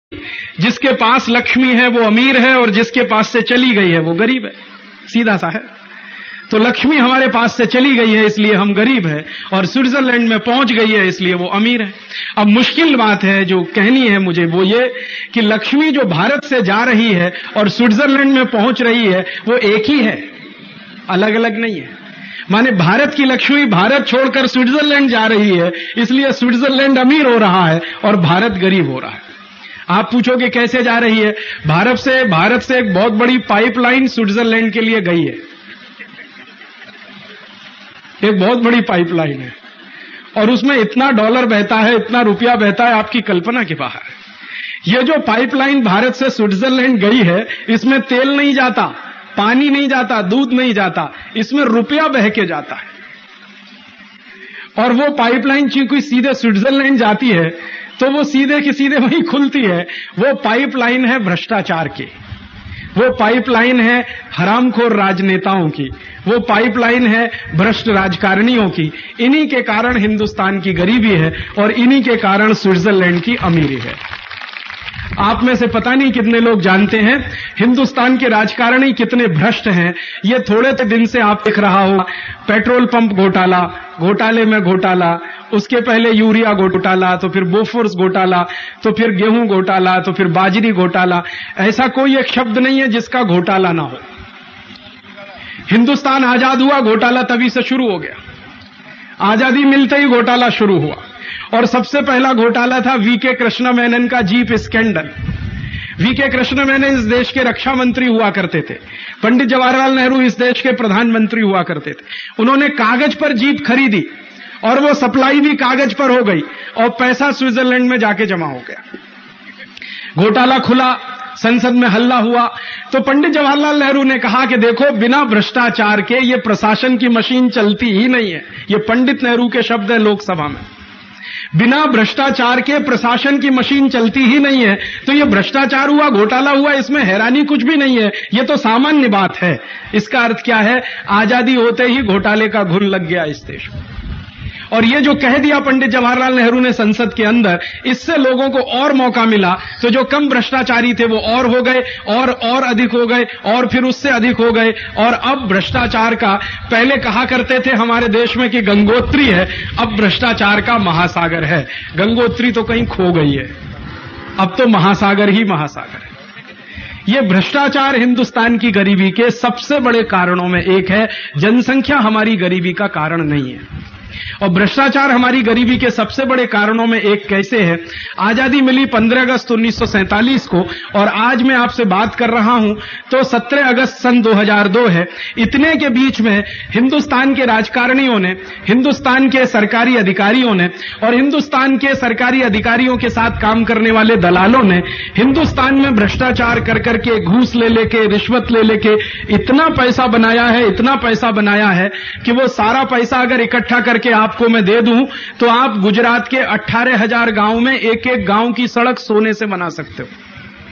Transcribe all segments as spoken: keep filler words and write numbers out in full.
जिसके पास लक्ष्मी है वो अमीर है और जिसके पास से चली गई है वो गरीब है। सीधा सा है। तो लक्ष्मी हमारे पास से चली गई है इसलिए हम गरीब हैं, और स्विट्जरलैंड में पहुंच गई है इसलिए वो अमीर है। अब मुश्किल बात है जो कहनी है मुझे वो ये कि लक्ष्मी जो भारत से जा रही है और स्विट्जरलैंड में पहुंच रही है वो एक ही है, अलग अलग नहीं है। माने भारत की लक्ष्मी भारत छोड़कर स्विट्जरलैंड जा रही है इसलिए स्विट्जरलैंड अमीर हो रहा है और भारत गरीब हो रहा है। आप पूछोगे कैसे जा रही है? भारत से भारत से एक बहुत बड़ी पाइपलाइन स्विट्जरलैंड के लिए गई है, एक बहुत बड़ी पाइपलाइन है, और उसमें इतना डॉलर बहता है, इतना रुपया बहता है, आपकी कल्पना के बाहर। ये जो पाइपलाइन भारत से स्विट्जरलैंड गई है इसमें तेल नहीं जाता, पानी नहीं जाता, दूध नहीं जाता, इसमें रुपया बह के जाता है। और वो पाइपलाइन चूंकि सीधे स्विट्जरलैंड जाती है तो वो सीधे की सीधे वहीं खुलती है। वो पाइपलाइन है भ्रष्टाचार की, वो पाइपलाइन है हरामखोर राजनेताओं की, वो पाइपलाइन है भ्रष्ट राजकारणियों की। इन्हीं के कारण हिंदुस्तान की गरीबी है और इन्हीं के कारण स्विट्जरलैंड की अमीरी है। आप में से पता नहीं कितने लोग जानते हैं हिंदुस्तान के राजकारणी कितने भ्रष्ट हैं। ये थोड़े से दिन से आप देख रहा हो, पेट्रोल पंप घोटाला, घोटाले में घोटाला, उसके पहले यूरिया घोटाला, तो फिर बोफोर्स घोटाला, तो फिर गेहूं घोटाला, तो फिर बाजरी घोटाला। ऐसा कोई एक शब्द नहीं है जिसका घोटाला ना हो। हिंदुस्तान आजाद हुआ, घोटाला तभी से शुरू हो गया। आजादी मिलते ही घोटाला शुरू हुआ, और सबसे पहला घोटाला था वीके कृष्ण मेनन का jeep scandal. V K Krishna Menon इस देश के रक्षा मंत्री हुआ करते थे, पंडित जवाहरलाल नेहरू इस देश के प्रधानमंत्री हुआ करते थे। उन्होंने कागज पर जीप खरीदी और वो सप्लाई भी कागज पर हो गई और पैसा स्विट्जरलैंड में जाके जमा हो गया। घोटाला खुला, संसद में हल्ला हुआ, तो पंडित जवाहरलाल नेहरू ने कहा कि देखो बिना भ्रष्टाचार के ये प्रशासन की मशीन चलती ही नहीं है। ये पंडित नेहरू के शब्द हैं लोकसभा में। बिना भ्रष्टाचार के प्रशासन की मशीन चलती ही नहीं है। तो ये भ्रष्टाचार हुआ, घोटाला हुआ, इसमें हैरानी कुछ भी नहीं है, ये तो सामान्य बात है। इसका अर्थ क्या है? आजादी होते ही घोटाले का घुन लग गया इस देश में। और ये जो कह दिया पंडित जवाहरलाल नेहरू ने संसद के अंदर, इससे लोगों को और मौका मिला। तो जो कम भ्रष्टाचारी थे वो और हो गए, और और अधिक हो गए, और फिर उससे अधिक हो गए। और अब भ्रष्टाचार का, पहले कहा करते थे हमारे देश में कि गंगोत्री है, अब भ्रष्टाचार का महासागर है। गंगोत्री तो कहीं खो गई है, अब तो महासागर ही महासागर है। ये भ्रष्टाचार हिंदुस्तान की गरीबी के सबसे बड़े कारणों में एक है। जनसंख्या हमारी गरीबी का कारण नहीं है, और भ्रष्टाचार हमारी गरीबी के सबसे बड़े कारणों में एक कैसे है? आजादी मिली पंद्रह अगस्त उन्नीस सौ सैंतालीस को, और आज मैं आपसे बात कर रहा हूं तो सत्रह अगस्त सन दो हज़ार दो है। इतने के बीच में हिंदुस्तान के राजकारणियों ने, हिंदुस्तान के सरकारी अधिकारियों ने और हिंदुस्तान के सरकारी अधिकारियों के साथ काम करने वाले दलालों ने हिंदुस्तान में भ्रष्टाचार कर करके, घूस ले लेके, रिश्वत ले लेके इतना पैसा बनाया है, इतना पैसा बनाया है कि वो सारा पैसा अगर इकट्ठा करके आपको मैं दे दूं तो आप गुजरात के अठारह हजार गांव में एक एक गांव की सड़क सोने से बना सकते हो।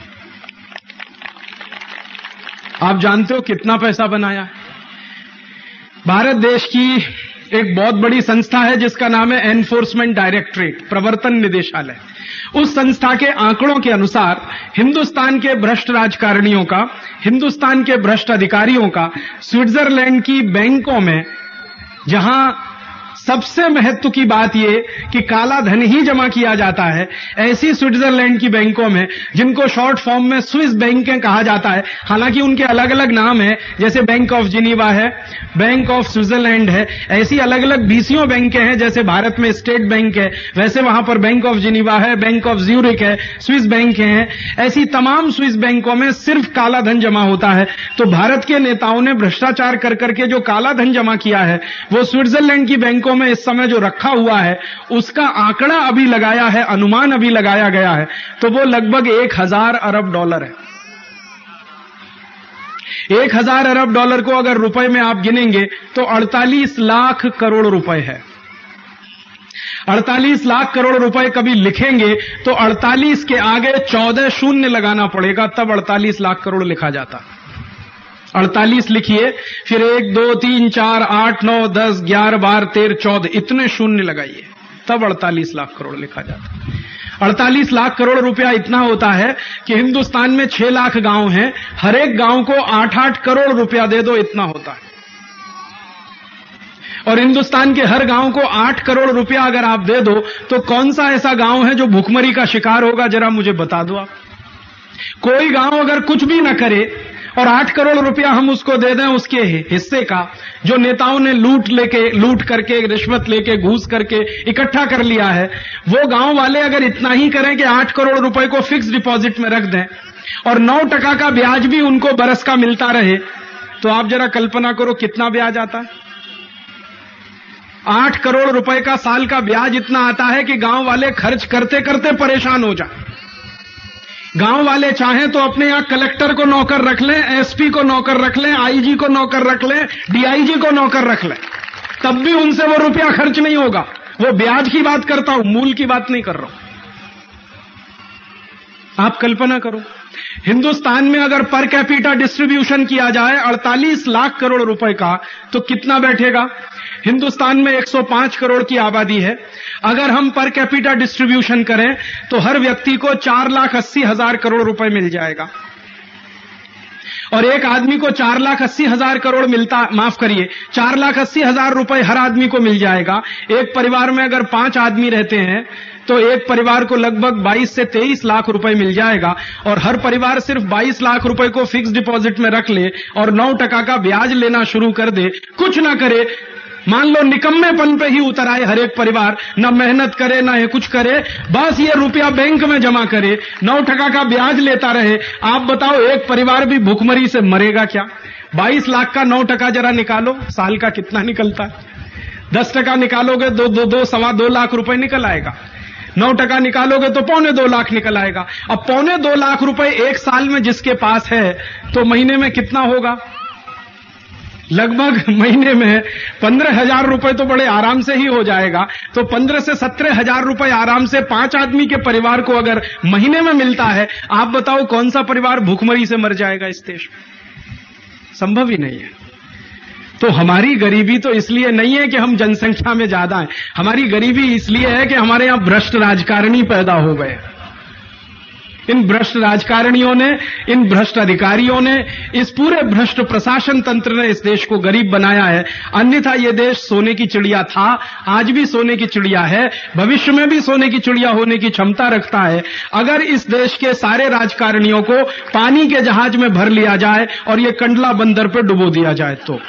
आप जानते हो कितना पैसा बनाया है? भारत देश की एक बहुत बड़ी संस्था है जिसका नाम है एनफोर्समेंट डायरेक्टरेट, प्रवर्तन निदेशालय। उस संस्था के आंकड़ों के अनुसार हिंदुस्तान के भ्रष्ट राजकारणियों का, हिंदुस्तान के भ्रष्ट अधिकारियों का स्विट्जरलैंड की बैंकों में, जहां सबसे महत्व की बात यह कि काला धन ही जमा किया जाता है, ऐसी स्विट्जरलैंड की बैंकों में, जिनको शॉर्ट फॉर्म में स्विस बैंकें कहा जाता है, हालांकि उनके अलग अलग नाम है, जैसे बैंक ऑफ जिनीवा है, बैंक ऑफ स्विट्जरलैंड है, ऐसी अलग अलग बीसियों बैंकें हैं। जैसे भारत में स्टेट बैंक है, वैसे वहां पर बैंक ऑफ जिनीवा है, बैंक ऑफ ज्यूरिक है, स्विस बैंक हैं। ऐसी तमाम स्विस बैंकों में सिर्फ काला धन जमा होता है। तो भारत के नेताओं ने भ्रष्टाचार कर करके जो काला धन जमा किया है वो स्विट्जरलैंड की बैंकों में इस समय जो रखा हुआ है उसका आंकड़ा अभी लगाया है, अनुमान अभी लगाया गया है, तो वो लगभग एक हजार अरब डॉलर है। एक हजार अरब डॉलर को अगर रुपए में आप गिनेंगे तो अड़तालीस लाख करोड़ रुपए है। अड़तालीस लाख करोड़ रुपए कभी लिखेंगे तो अड़तालीस के आगे चौदह शून्य लगाना पड़ेगा, तब अड़तालीस लाख करोड़ लिखा जाता। अड़तालीस लिखिए, फिर एक दो तीन चार आठ नौ दस ग्यारह बारह तेरह चौदह, इतने शून्य लगाइए, तब अड़तालीस लाख करोड़ लिखा जाता। अड़तालीस लाख करोड़ रुपया इतना होता है कि हिंदुस्तान में छह लाख गांव हैं, हर एक गांव को आठ आठ करोड़ रुपया दे दो, इतना होता है। और हिंदुस्तान के हर गांव को आठ करोड़ रुपया अगर आप दे दो तो कौन सा ऐसा गांव है जो भूखमरी का शिकार होगा, जरा मुझे बता दो आप। कोई गांव अगर कुछ भी ना करे और आठ करोड़ रुपया हम उसको दे दें उसके हिस्से का, जो नेताओं ने लूट लेके लूट करके रिश्वत लेके घूस करके इकट्ठा कर लिया है, वो गांव वाले अगर इतना ही करें कि आठ करोड़ रुपए को फिक्स डिपॉजिट में रख दें और नौ टका का ब्याज भी उनको बरस का मिलता रहे, तो आप जरा कल्पना करो कितना ब्याज आता है। आठ करोड़ रुपए का साल का ब्याज इतना आता है कि गांव वाले खर्च करते करते परेशान हो जाए। गांव वाले चाहें तो अपने यहां कलेक्टर को नौकर रख लें, एसपी को नौकर रख लें, आईजी को नौकर रख लें, डीआईजी को नौकर रख लें, तब भी उनसे वो रुपया खर्च नहीं होगा। वो ब्याज की बात करता हूं, मूल की बात नहीं कर रहा हूं। आप कल्पना करो, हिंदुस्तान में अगर पर कैपिटा डिस्ट्रीब्यूशन किया जाए अड़तालीस लाख करोड़ रुपए का, तो कितना बैठेगा। हिंदुस्तान में एक सौ पाँच करोड़ की आबादी है, अगर हम पर कैपिटा डिस्ट्रीब्यूशन करें तो हर व्यक्ति को चार लाख अस्सी हजार करोड़ रुपए मिल जाएगा। और एक आदमी को चार लाख अस्सी हजार करोड़ मिलता, माफ करिए, चार लाख अस्सी हजार रुपए हर आदमी को मिल जाएगा। एक परिवार में अगर पांच आदमी रहते हैं तो एक परिवार को लगभग बाईस से तेईस लाख रुपए मिल जाएगा। और हर परिवार सिर्फ बाईस लाख रुपए को फिक्स डिपॉजिट में रख ले और नौ टका का ब्याज लेना शुरू कर दे, कुछ ना करे, मान लो निकम्मेपन पे ही उतर आए हर एक परिवार, न मेहनत करे न ये कुछ करे, बस ये रुपया बैंक में जमा करे, नौ टका का ब्याज लेता रहे, आप बताओ एक परिवार भी भूखमरी से मरेगा क्या। बाईस लाख का नौ टका जरा निकालो, साल का कितना निकलता है। दस टका निकालोगे दो दो दो सवा दो लाख रुपए निकल आएगा। नौ टका निकालोगे तो पौने दो लाख निकल आएगा। अब पौने दो लाख रुपए एक साल में जिसके पास है तो महीने में कितना होगा। लगभग महीने में पंद्रह हजार रुपए तो बड़े आराम से ही हो जाएगा। तो पंद्रह से सत्रह हजार रुपए आराम से पांच आदमी के परिवार को अगर महीने में मिलता है, आप बताओ कौन सा परिवार भूखमरी से मर जाएगा इस देश में। संभव ही नहीं है। तो हमारी गरीबी तो इसलिए नहीं है कि हम जनसंख्या में ज्यादा हैं, हमारी गरीबी इसलिए है कि हमारे यहां भ्रष्ट राजकारणी पैदा हो गए। इन भ्रष्ट राजकारणियों ने, इन भ्रष्ट अधिकारियों ने, इस पूरे भ्रष्ट प्रशासन तंत्र ने इस देश को गरीब बनाया है। अन्यथा ये देश सोने की चिड़िया था, आज भी सोने की चिड़िया है, भविष्य में भी सोने की चिड़िया होने की क्षमता रखता है, अगर इस देश के सारे राजकारणियों को पानी के जहाज में भर लिया जाए और ये कंडला बंदर पर डुबो दिया जाए। तो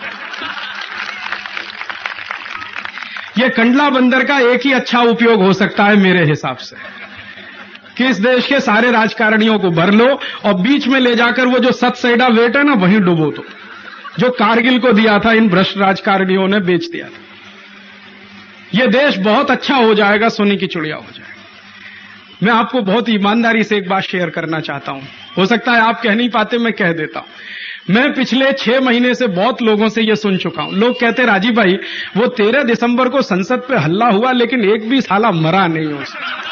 ये कंडला बंदर का एक ही अच्छा उपयोग हो सकता है मेरे हिसाब से, कि इस देश के सारे राजकारणियों को भर लो और बीच में ले जाकर वो जो सतसैडा वेट है ना, वहीं डुबो दो, जो कारगिल को दिया था इन भ्रष्ट राजकारणियों ने बेच दिया था। ये देश बहुत अच्छा हो जाएगा, सोने की चिड़िया हो जाएगा। मैं आपको बहुत ईमानदारी से एक बात शेयर करना चाहता हूं, हो सकता है आप कह नहीं पाते, मैं कह देता हूं। मैं पिछले छह महीने से बहुत लोगों से यह सुन चुका हूं। लोग कहते राजीव भाई वो तेरह दिसंबर को संसद पे हल्ला हुआ लेकिन एक भी साला मरा नहीं हो।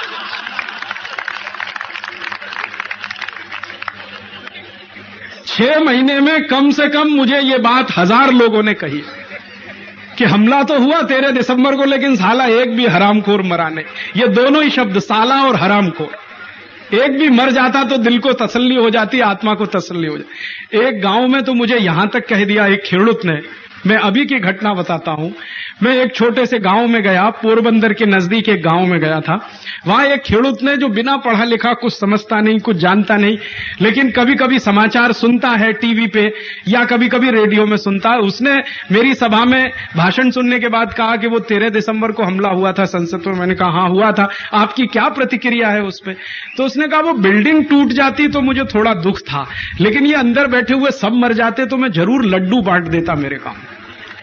छह महीने में कम से कम मुझे ये बात हजार लोगों ने कही कि हमला तो हुआ तेरह दिसंबर को लेकिन साला एक भी हरामखोर मरा नहीं। ये दोनों ही शब्द, साला और हरामखोर, एक भी मर जाता तो दिल को तसल्ली हो जाती, आत्मा को तसल्ली हो जाती। एक गांव में तो मुझे यहां तक कह दिया एक खेड़ूत ने, मैं अभी की घटना बताता हूं। मैं एक छोटे से गांव में गया, पोरबंदर के नजदीक एक गांव में गया था। वहां एक खेड़ूत ने, जो बिना पढ़ा लिखा, कुछ समझता नहीं, कुछ जानता नहीं, लेकिन कभी कभी समाचार सुनता है टीवी पे या कभी कभी रेडियो में सुनता है, उसने मेरी सभा में भाषण सुनने के बाद कहा कि वो तेरह दिसंबर को हमला हुआ था संसद में। मैंने कहा हाँ हुआ था, आपकी क्या प्रतिक्रिया है उस पर? तो उसने कहा वो बिल्डिंग टूट जाती तो मुझे थोड़ा दुख था, लेकिन ये अंदर बैठे हुए सब मर जाते तो मैं जरूर लड्डू बांट देता मेरे गांव में।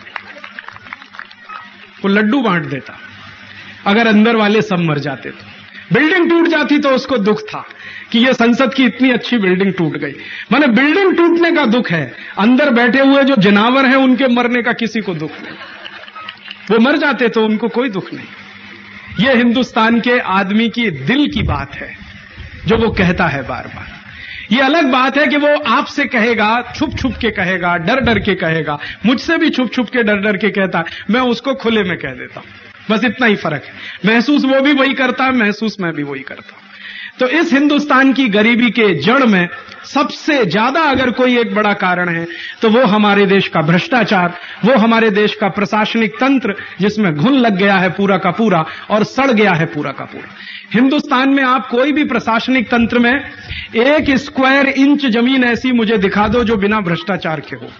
वो लड्डू बांट देता अगर अंदर वाले सब मर जाते तो। बिल्डिंग टूट जाती तो उसको दुख था कि ये संसद की इतनी अच्छी बिल्डिंग टूट गई। माने बिल्डिंग टूटने का दुख है, अंदर बैठे हुए जो जानवर हैं उनके मरने का किसी को दुख नहीं। वो मर जाते तो उनको कोई दुख नहीं। ये हिंदुस्तान के आदमी की दिल की बात है जो वो कहता है बार बार। ये अलग बात है कि वो आपसे कहेगा, छुप छुप के कहेगा, डर डर के कहेगा। मुझसे भी छुप छुप के डर डर के कहता है, मैं उसको खुले में कह देता हूं। बस इतना ही फर्क है। महसूस वो भी वही करता है, महसूस मैं भी वही करता हूं। तो इस हिंदुस्तान की गरीबी के जड़ में सबसे ज्यादा अगर कोई एक बड़ा कारण है तो वो हमारे देश का भ्रष्टाचार, वो हमारे देश का प्रशासनिक तंत्र जिसमें घुन लग गया है पूरा का पूरा और सड़ गया है पूरा का पूरा। हिंदुस्तान में आप कोई भी प्रशासनिक तंत्र में एक स्क्वायर इंच जमीन ऐसी मुझे दिखा दो जो बिना भ्रष्टाचार के हो।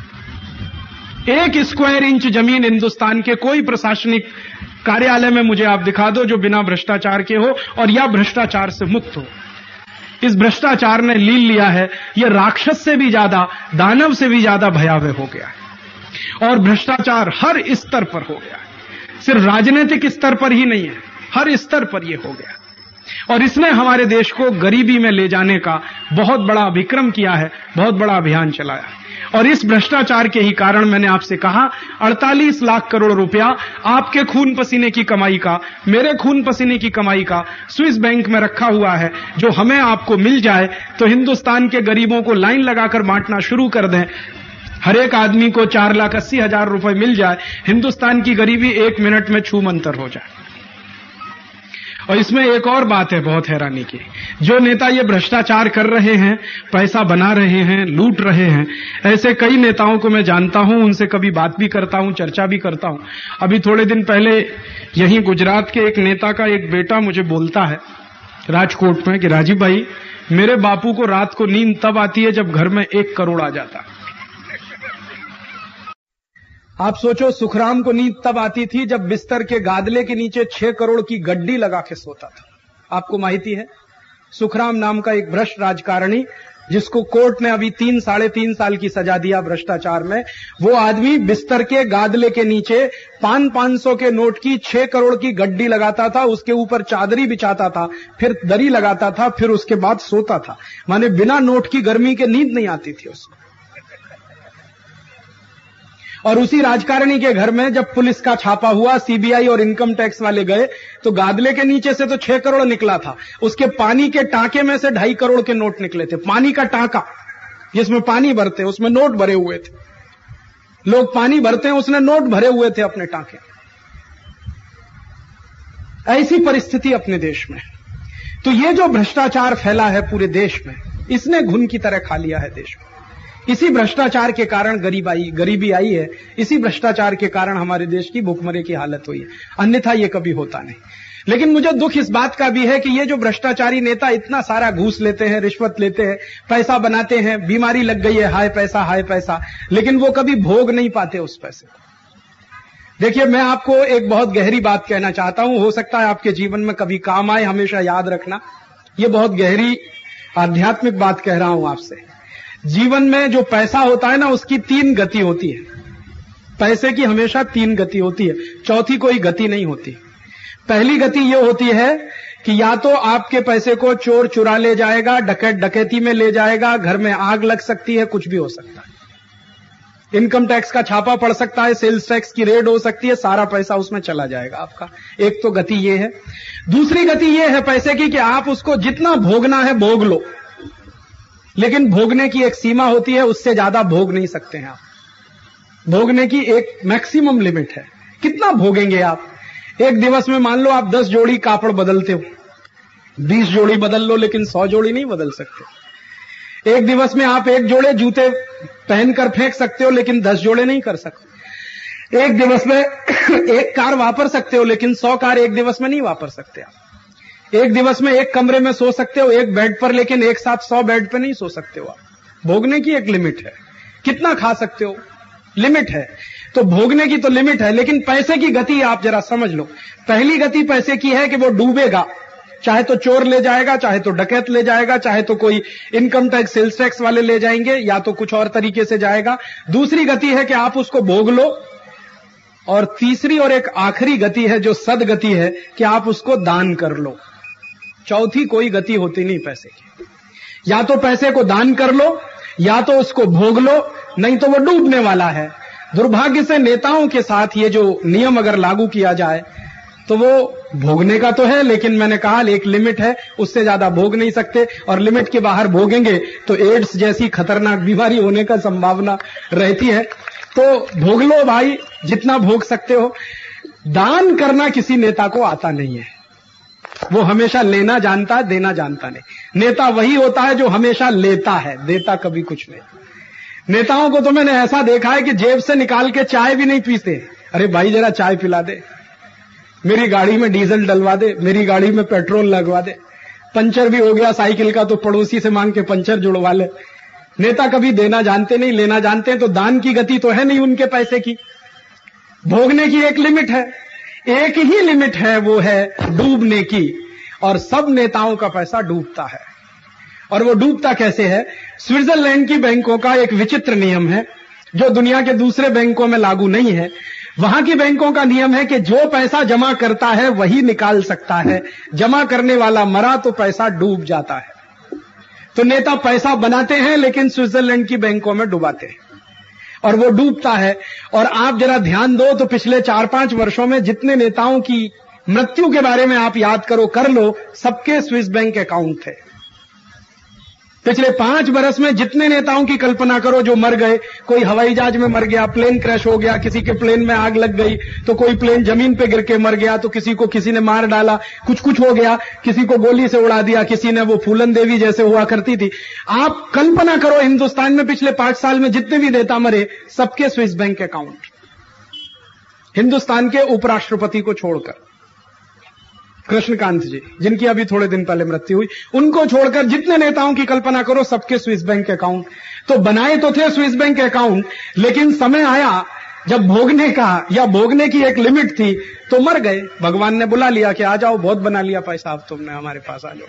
एक स्क्वायर इंच जमीन हिंदुस्तान के कोई प्रशासनिक कार्यालय में मुझे आप दिखा दो जो बिना भ्रष्टाचार के हो और या भ्रष्टाचार से मुक्त हो। इस भ्रष्टाचार ने लील लिया है, यह राक्षस से भी ज्यादा, दानव से भी ज्यादा भयावह हो गया है और भ्रष्टाचार हर स्तर पर हो गया है, सिर्फ राजनीतिक स्तर पर ही नहीं है, हर स्तर पर यह हो गया और इसने हमारे देश को गरीबी में ले जाने का बहुत बड़ा विक्रम किया है, बहुत बड़ा अभियान चलाया है। और इस भ्रष्टाचार के ही कारण मैंने आपसे कहा अड़तालीस लाख करोड़ रुपया आपके खून पसीने की कमाई का, मेरे खून पसीने की कमाई का स्विस बैंक में रखा हुआ है, जो हमें आपको मिल जाए तो हिंदुस्तान के गरीबों को लाइन लगाकर बांटना शुरू कर दें, हर एक आदमी को चार लाख अस्सी हजार रुपए मिल जाए, हिंदुस्तान की गरीबी एक मिनट में छूमंतर हो जाए। और इसमें एक और बात है बहुत हैरानी की, जो नेता ये भ्रष्टाचार कर रहे हैं, पैसा बना रहे हैं, लूट रहे हैं, ऐसे कई नेताओं को मैं जानता हूं, उनसे कभी बात भी करता हूं, चर्चा भी करता हूं। अभी थोड़े दिन पहले यहीं गुजरात के एक नेता का एक बेटा मुझे बोलता है राजकोट में कि राजीव भाई, मेरे बापू को रात को नींद तब आती है जब घर में एक करोड़ आ जाता। आप सोचो, सुखराम को नींद तब आती थी जब बिस्तर के गादले के नीचे छह करोड़ की गड्डी लगा के सोता था। आपको माहिती है, सुखराम नाम का एक भ्रष्ट राजकारणी जिसको कोर्ट ने अभी तीन साढ़े तीन साल की सजा दिया भ्रष्टाचार में, वो आदमी बिस्तर के गादले के नीचे पान पांच सौ के नोट की छह करोड़ की गड्डी लगाता था, उसके ऊपर चादरी बिछाता था, फिर दरी लगाता था, फिर उसके बाद सोता था। माने बिना नोट की गर्मी के नींद नहीं आती थी उसको। और उसी राजकारणी के घर में जब पुलिस का छापा हुआ, सीबीआई और इनकम टैक्स वाले गए तो गादले के नीचे से तो छह करोड़ निकला था, उसके पानी के टांके में से ढाई करोड़ के नोट निकले थे। पानी का टांका जिसमें पानी भरते, उसमें नोट भरे हुए थे। लोग पानी भरते हैं, उसने नोट भरे हुए थे अपने टांके। ऐसी परिस्थिति अपने देश में। तो ये जो भ्रष्टाचार फैला है पूरे देश में, इसने घुन की तरह खा लिया है देश में। इसी भ्रष्टाचार के कारण गरीब आई गरीबी आई है, इसी भ्रष्टाचार के कारण हमारे देश की भूखमरी की हालत हुई है, अन्यथा ये कभी होता नहीं। लेकिन मुझे दुख इस बात का भी है कि ये जो भ्रष्टाचारी नेता इतना सारा घूस लेते हैं, रिश्वत लेते हैं, पैसा बनाते हैं, बीमारी लग गई है हाय पैसा हाय पैसा, लेकिन वो कभी भोग नहीं पाते उस पैसे को। देखिए, मैं आपको एक बहुत गहरी बात कहना चाहता हूं, हो सकता है आपके जीवन में कभी काम आए, हमेशा याद रखना। ये बहुत गहरी आध्यात्मिक बात कह रहा हूं आपसे। जीवन में जो पैसा होता है ना, उसकी तीन गति होती है। पैसे की हमेशा तीन गति होती है, चौथी कोई गति नहीं होती। पहली गति यह होती है कि या तो आपके पैसे को चोर चुरा ले जाएगा, डकैत डकैती में ले जाएगा, घर में आग लग सकती है, कुछ भी हो सकता है, इनकम टैक्स का छापा पड़ सकता है, सेल्स टैक्स की रेड हो सकती है, सारा पैसा उसमें चला जाएगा आपका। एक तो गति ये है। दूसरी गति ये है पैसे की कि आप उसको जितना भोगना है भोग लो, लेकिन भोगने की एक सीमा होती है, उससे ज्यादा भोग नहीं सकते हैं आप। भोगने की एक मैक्सिमम लिमिट है, कितना भोगेंगे आप। एक दिवस में मान लो आप दस जोड़ी कापड़ बदलते हो, बीस जोड़ी बदल लो, लेकिन सौ जोड़ी नहीं बदल सकते। एक दिवस में आप एक जोड़े जूते पहनकर फेंक सकते हो, लेकिन दस जोड़े नहीं कर सकते। एक दिवस में एक कार वापर सकते हो, लेकिन सौ कार एक दिवस में नहीं वापर सकते आप। एक दिवस में एक कमरे में सो सकते हो, एक बेड पर, लेकिन एक साथ सौ बेड पर नहीं सो सकते हो आप। भोगने की एक लिमिट है, कितना खा सकते हो, लिमिट है। तो भोगने की तो लिमिट है, लेकिन पैसे की गति आप जरा समझ लो। पहली गति पैसे की है कि वो डूबेगा, चाहे तो चोर ले जाएगा, चाहे तो डकैत ले जाएगा, चाहे तो कोई इनकम टैक्स सेल्स टैक्स वाले ले जाएंगे, या तो कुछ और तरीके से जाएगा। दूसरी गति है कि आप उसको भोग लो, और तीसरी और एक आखिरी गति है जो सदगति है कि आप उसको दान कर लो। चौथी कोई गति होती नहीं पैसे की। या तो पैसे को दान कर लो, या तो उसको भोग लो, नहीं तो वो डूबने वाला है। दुर्भाग्य से नेताओं के साथ ये जो नियम अगर लागू किया जाए तो वो भोगने का तो है, लेकिन मैंने कहा एक लिमिट है, उससे ज्यादा भोग नहीं सकते, और लिमिट के बाहर भोगेंगे तो एड्स जैसी खतरनाक बीमारी होने का संभावना रहती है। तो भोग लो भाई, जितना भोग सकते हो। दान करना किसी नेता को आता नहीं है। वो हमेशा लेना जानता है, देना जानता नहीं। नेता वही होता है जो हमेशा लेता है, देता कभी कुछ नहीं। नेताओं को तो मैंने ऐसा देखा है कि जेब से निकाल के चाय भी नहीं पीते। अरे भाई जरा चाय पिला दे, मेरी गाड़ी में डीजल डलवा दे, मेरी गाड़ी में पेट्रोल लगवा दे, पंचर भी हो गया साइकिल का तो पड़ोसी से मांग के पंचर जुड़वा ले। नेता कभी देना जानते नहीं, लेना जानते हैं। तो दान की गति तो है नहीं उनके पैसे की। भोगने की एक लिमिट है, एक ही लिमिट है, वो है डूबने की। और सब नेताओं का पैसा डूबता है। और वो डूबता कैसे है? स्विट्जरलैंड की बैंकों का एक विचित्र नियम है जो दुनिया के दूसरे बैंकों में लागू नहीं है। वहां की बैंकों का नियम है कि जो पैसा जमा करता है वही निकाल सकता है। जमा करने वाला मरा तो पैसा डूब जाता है। तो नेता पैसा बनाते हैं लेकिन स्विट्जरलैंड की बैंकों में डुबाते हैं और वो डूबता है। और आप जरा ध्यान दो तो पिछले चार पांच वर्षों में जितने नेताओं की मृत्यु के बारे में आप याद करो, कर लो, सबके स्विस बैंक अकाउंट थे। पिछले पांच बरस में जितने नेताओं की कल्पना करो जो मर गए, कोई हवाई जहाज में मर गया, प्लेन क्रैश हो गया, किसी के प्लेन में आग लग गई, तो कोई प्लेन जमीन पे गिर के मर गया, तो किसी को किसी ने मार डाला, कुछ कुछ हो गया, किसी को गोली से उड़ा दिया, किसी ने वो फूलन देवी जैसे हुआ करती थी। आप कल्पना करो हिंदुस्तान में पिछले पांच साल में जितने भी नेता मरे, सबके स्विस बैंक अकाउंट, हिंदुस्तान के उपराष्ट्रपति को छोड़कर, कृष्णकांत जी जिनकी अभी थोड़े दिन पहले मृत्यु हुई, उनको छोड़कर जितने नेताओं की कल्पना करो सबके स्विस बैंक अकाउंट। तो बनाए तो थे स्विस बैंक अकाउंट, लेकिन समय आया जब भोगने का या भोगने की एक लिमिट थी तो मर गए। भगवान ने बुला लिया कि आ जाओ, बहुत बना लिया पैसा, अब तुमने हमारे पास आ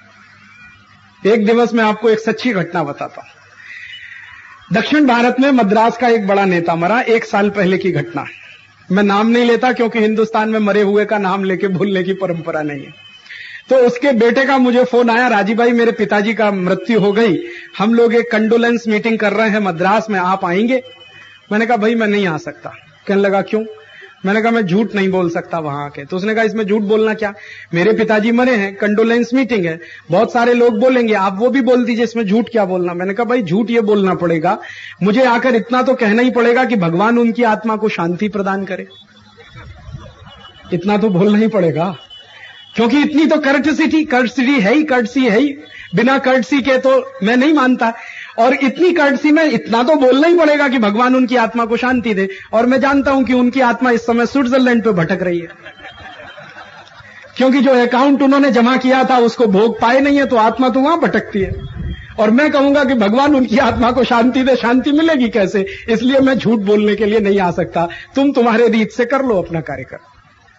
जाओ। एक दिवस में आपको एक सच्ची घटना बताता हूं। दक्षिण भारत में मद्रास का एक बड़ा नेता मरा, एक साल पहले की घटना है। मैं नाम नहीं लेता क्योंकि हिंदुस्तान में मरे हुए का नाम लेके भूलने की परंपरा नहीं है। तो उसके बेटे का मुझे फोन आया, राजीव भाई मेरे पिताजी का मृत्यु हो गई, हम लोग एक कंडोलेंस मीटिंग कर रहे हैं मद्रास में, आप आएंगे? मैंने कहा भाई मैं नहीं आ सकता। कहने लगा क्यों? मैंने कहा मैं झूठ नहीं बोल सकता वहां आके। तो उसने कहा इसमें झूठ बोलना क्या, मेरे पिताजी मरे हैं, कंडोलेंस मीटिंग है, बहुत सारे लोग बोलेंगे, आप वो भी बोल दीजिए, इसमें झूठ क्या बोलना। मैंने कहा भाई झूठ ये बोलना पड़ेगा, मुझे आकर इतना तो कहना ही पड़ेगा कि भगवान उनकी आत्मा को शांति प्रदान करे, इतना तो बोलना ही पड़ेगा, क्योंकि इतनी तो कर्टसी कर्टसी है ही, कर्टसी है ही, बिना कर्टसी के तो मैं नहीं मानता। और इतनी कर्टसी में इतना तो बोलना ही पड़ेगा कि भगवान उनकी आत्मा को शांति दे। और मैं जानता हूं कि उनकी आत्मा इस समय स्विट्जरलैंड पे भटक रही है, क्योंकि जो अकाउंट उन्होंने जमा किया था उसको भोग पाए नहीं है, तो आत्मा तो वहां भटकती है। और मैं कहूंगा कि भगवान उनकी आत्मा को शांति दे, शांति मिलेगी कैसे? इसलिए मैं झूठ बोलने के लिए नहीं आ सकता। तुम तुम्हारे रीत से कर लो, अपना कार्य कर।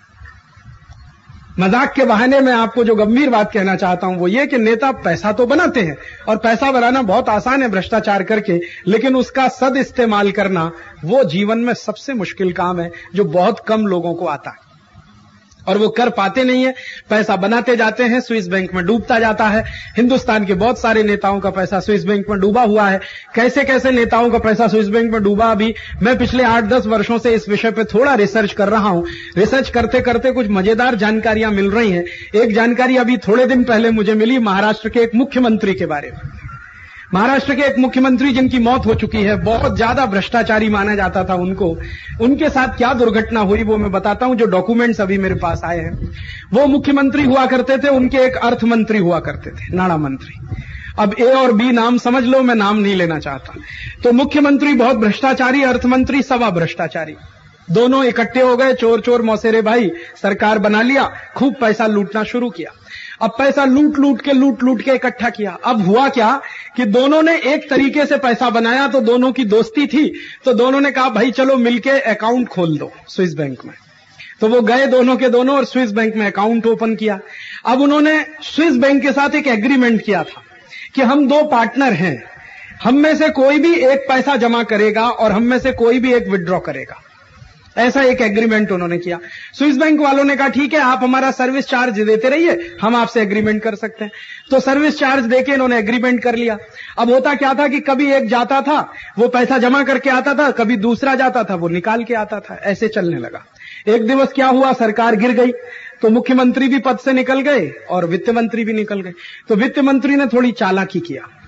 मजाक के बहाने में आपको जो गंभीर बात कहना चाहता हूं वो ये कि नेता पैसा तो बनाते हैं और पैसा बनाना बहुत आसान है भ्रष्टाचार करके, लेकिन उसका सद इस्तेमाल करना वो जीवन में सबसे मुश्किल काम है जो बहुत कम लोगों को आता है और वो कर पाते नहीं है। पैसा बनाते जाते हैं, स्विस बैंक में डूबता जाता है। हिंदुस्तान के बहुत सारे नेताओं का पैसा स्विस बैंक में डूबा हुआ है। कैसे कैसे नेताओं का पैसा स्विस बैंक में डूबा, अभी मैं पिछले आठ दस वर्षों से इस विषय पे थोड़ा रिसर्च कर रहा हूं। रिसर्च करते करते कुछ मजेदार जानकारियां मिल रही हैं। एक जानकारी अभी थोड़े दिन पहले मुझे मिली महाराष्ट्र के एक मुख्यमंत्री के बारे में। महाराष्ट्र के एक मुख्यमंत्री जिनकी मौत हो चुकी है, बहुत ज्यादा भ्रष्टाचारी माना जाता था उनको। उनके साथ क्या दुर्घटना हुई वो मैं बताता हूं, जो डॉक्यूमेंट्स अभी मेरे पास आए हैं। वो मुख्यमंत्री हुआ करते थे, उनके एक अर्थ मंत्री हुआ करते थे, नाणा मंत्री। अब ए और बी नाम समझ लो, मैं नाम नहीं लेना चाहता। तो मुख्यमंत्री बहुत भ्रष्टाचारी, अर्थमंत्री सवा भ्रष्टाचारी, दोनों इकट्ठे हो गए। चोर चोर मौसेरे भाई, सरकार बना लिया, खूब पैसा लूटना शुरू किया। अब पैसा लूट लूट के लूट लूट के इकट्ठा किया। अब हुआ क्या कि दोनों ने एक तरीके से पैसा बनाया, तो दोनों की दोस्ती थी, तो दोनों ने कहा भाई चलो मिलके अकाउंट खोल दो स्विस बैंक में। तो वो गए दोनों के दोनों और स्विस बैंक में अकाउंट ओपन किया। अब उन्होंने स्विस बैंक के साथ एक एग्रीमेंट किया था कि हम दो पार्टनर हैं, हम में से कोई भी एक पैसा जमा करेगा और हम में से कोई भी एक विड्रॉ करेगा। ऐसा एक एग्रीमेंट उन्होंने किया। स्विस बैंक वालों ने कहा ठीक है, आप हमारा सर्विस चार्ज देते रहिए, हम आपसे एग्रीमेंट कर सकते हैं। तो सर्विस चार्ज देके इन्होंने एग्रीमेंट कर लिया। अब होता क्या था कि कभी एक जाता था, वो पैसा जमा करके आता था, कभी दूसरा जाता था, वो निकाल के आता था, ऐसे चलने लगा। एक दिवस क्या हुआ, सरकार गिर गई, तो मुख्यमंत्री भी पद से निकल गए और वित्त मंत्री भी निकल गए। तो वित्त मंत्री ने थोड़ी चालाकी किया।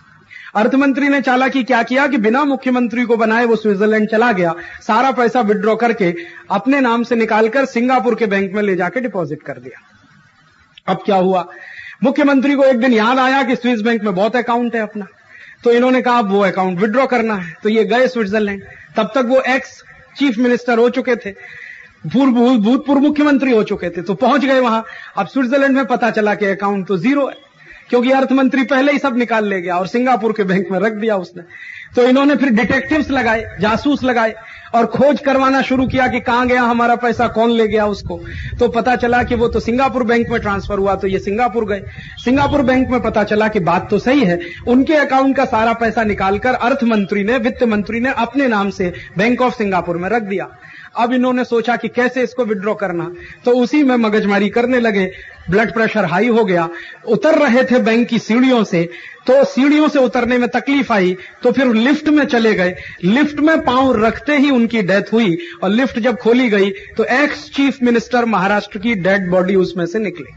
अर्थमंत्री ने चालाकी क्या किया कि बिना मुख्यमंत्री को बनाए वो स्विट्जरलैंड चला गया, सारा पैसा विड्रॉ करके अपने नाम से निकालकर सिंगापुर के बैंक में ले जाके डिपॉजिट कर दिया। अब क्या हुआ, मुख्यमंत्री को एक दिन याद आया कि स्विस बैंक में बहुत अकाउंट है अपना, तो इन्होंने कहा अब वो अकाउंट विड्रॉ करना है, तो ये गए स्विट्जरलैंड। तब तक वो एक्स चीफ मिनिस्टर हो चुके थे, पूर्व भूतपूर्व मुख्यमंत्री हो चुके थे, तो पहुंच गए वहां। अब स्विट्जरलैंड में पता चला कि अकाउंट तो जीरो है, क्योंकि अर्थमंत्री पहले ही सब निकाल ले गया और सिंगापुर के बैंक में रख दिया उसने। तो इन्होंने फिर डिटेक्टिव्स लगाए, जासूस लगाए और खोज करवाना शुरू किया कि कहां गया हमारा पैसा, कौन ले गया उसको। तो पता चला कि वो तो सिंगापुर बैंक में ट्रांसफर हुआ, तो ये सिंगापुर गए। सिंगापुर बैंक में पता चला कि बात तो सही है, उनके अकाउंट का सारा पैसा निकालकर अर्थ मंत्री ने, वित्त मंत्री ने अपने नाम से बैंक ऑफ सिंगापुर में रख दिया। अब इन्होंने सोचा कि कैसे इसको विड्रॉ करना, तो उसी में मगजमारी करने लगे। ब्लड प्रेशर हाई हो गया, उतर रहे थे बैंक की सीढ़ियों से, तो सीढ़ियों से उतरने में तकलीफ आई, तो फिर लिफ्ट में चले गए। लिफ्ट में पांव रखते ही उनकी डेथ हुई, और लिफ्ट जब खोली गई तो एक्स चीफ मिनिस्टर महाराष्ट्र की डेड बॉडी उसमें से निकली,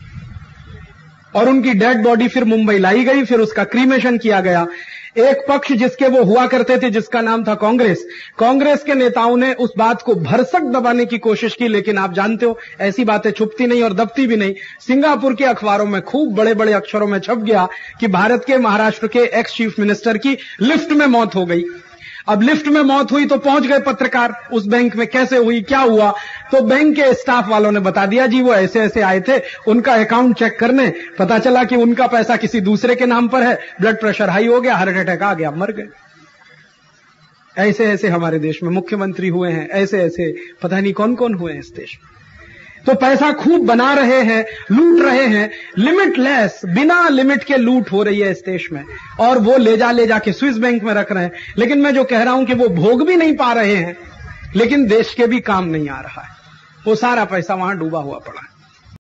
और उनकी डेड बॉडी फिर मुंबई लाई गई, फिर उसका क्रीमेशन किया गया। एक पक्ष जिसके वो हुआ करते थे, जिसका नाम था कांग्रेस, कांग्रेस के नेताओं ने उस बात को भरसक दबाने की कोशिश की, लेकिन आप जानते हो ऐसी बातें छुपती नहीं और दबती भी नहीं। सिंगापुर के अखबारों में खूब बड़े बड़े अक्षरों में छप गया कि भारत के महाराष्ट्र के एक्स चीफ मिनिस्टर की लिफ्ट में मौत हो गई। अब लिफ्ट में मौत हुई तो पहुंच गए पत्रकार उस बैंक में, कैसे हुई, क्या हुआ। तो बैंक के स्टाफ वालों ने बता दिया, जी वो ऐसे ऐसे आए थे उनका अकाउंट चेक करने, पता चला कि उनका पैसा किसी दूसरे के नाम पर है, ब्लड प्रेशर हाई हो गया, हार्ट अटैक आ गया, मर गए। ऐसे ऐसे हमारे देश में मुख्यमंत्री हुए हैं, ऐसे ऐसे पता नहीं कौन कौन हुए हैं इस देश में। तो पैसा खूब बना रहे हैं, लूट रहे हैं, लिमिटलेस, बिना लिमिट के लूट हो रही है इस देश में, और वो ले जा ले जाके स्विस बैंक में रख रहे हैं। लेकिन मैं जो कह रहा हूं कि वो भोग भी नहीं पा रहे हैं, लेकिन देश के भी काम नहीं आ रहा है, वो सारा पैसा वहां डूबा हुआ पड़ा है।